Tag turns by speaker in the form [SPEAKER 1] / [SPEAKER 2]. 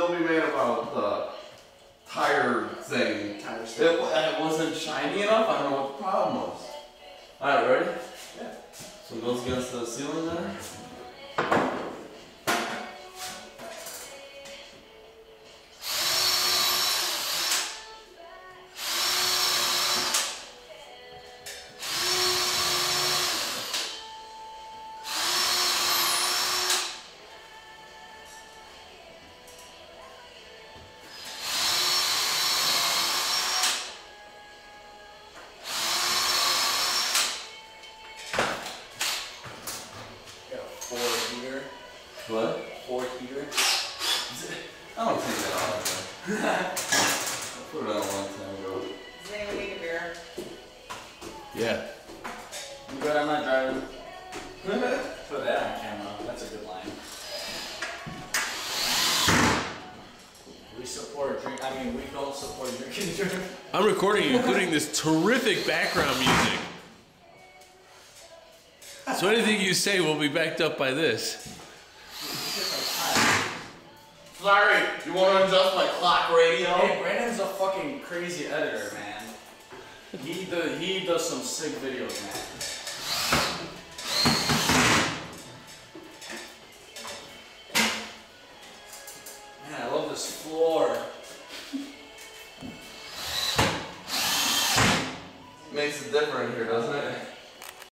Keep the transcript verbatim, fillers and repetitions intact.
[SPEAKER 1] they'll be mad about the tire thing.
[SPEAKER 2] Tire
[SPEAKER 1] It,
[SPEAKER 2] stuff.
[SPEAKER 1] it wasn't shiny enough. I don't know what the problem was. All right, ready?
[SPEAKER 2] Yeah.
[SPEAKER 1] So it goes against the ceiling there.
[SPEAKER 2] Four heater.
[SPEAKER 1] What?
[SPEAKER 2] Four heater.
[SPEAKER 1] I don't take that off. I put it on a long time ago.
[SPEAKER 3] Does anyone need a beer?
[SPEAKER 1] Yeah.
[SPEAKER 2] I'm good, I'm not driving. Put that on camera. That's a good line. We support drink. I mean, we don't support drinking and driving.
[SPEAKER 4] I'm recording, including this terrific background music. So anything you say will be backed up by this.
[SPEAKER 1] Sorry, you want to adjust my clock radio?
[SPEAKER 2] Hey, Brandon's a fucking crazy editor, man. He do, he does some sick videos, man. Man, I love this floor.
[SPEAKER 1] Makes it different here, doesn't it?